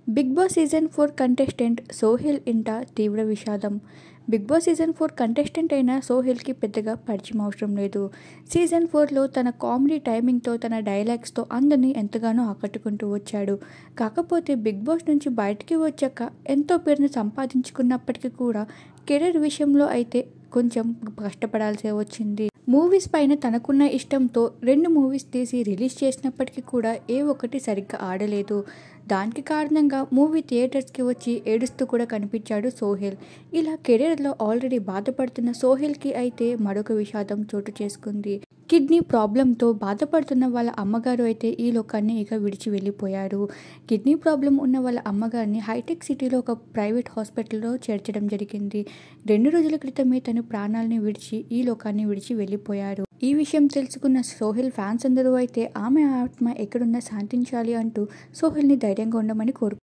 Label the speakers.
Speaker 1: Big Boss season 4 contestant Sohel ఇంట తీవ్ర విషాదం. బిగ్ బాస్ సీజన్ 4 కంటెస్టెంట్ అయిన సోహెల్కి పెద్దగా పరిచయం అవసరం లేదు. సీజన్ 4లో తన కామెడీ టైమింగ్తో, తన డైలాగ్స్తో అందరినీ ఎంతగానో ఆకట్టుకుంటూ వచ్చాడు. కాకపోతే బిగ్ బాస్ నుంచి బయటికి వచ్చాక ఎంతో పేరును సంపాదించుకున్నప్పటికీ కూడా కెరీర్ విషయంలో అయితే కొంచెం కష్టపడాల్సి వచ్చింది. మూవీస్ పైన తనకున్న ఇష్టంతో 2 మూవీస్ తీసి రిలీజ్ చేసినప్పటికీ కూడా ఏ ఒక్కటి సరిగ్గా ఆడలేదు. దానికి కారణంగా మూవీ థియేటర్స్కి వచ్చి ఏడుస్తూ కూడా కనిపించాడు సోహెల్. ఇలా కెరీర్లో ఆల్రెడీ బాధపడుతున్న సోహెల్కి అయితే మరొక విషాదం చోటు చేసుకుంది. కిడ్నీ ప్రాబ్లంతో బాధపడుతున్న వాళ్ళ అమ్మగారు అయితే ఈ లోకాన్ని ఇక విడిచి వెళ్ళిపోయారు. కిడ్నీ ప్రాబ్లం ఉన్న వాళ్ళ అమ్మగారిని హైటెక్ సిటీలో ఒక ప్రైవేట్ హాస్పిటల్లో చేర్చడం జరిగింది. 2 రోజుల క్రితమే తను ప్రాణాలని విడిచి ఈ లోకాన్ని విడిచి వెళ్ళిపోయారు. ఈ విషయం తెలుసుకున్న సోహెల్ ఫ్యాన్స్ అందరూ అయితే ఆమె ఆత్మ ఎక్కడున్నా శాంతించాలి అంటూ సోహెల్ని ధైర్యంగా ఉండమని కోరుకుంటున్నారు.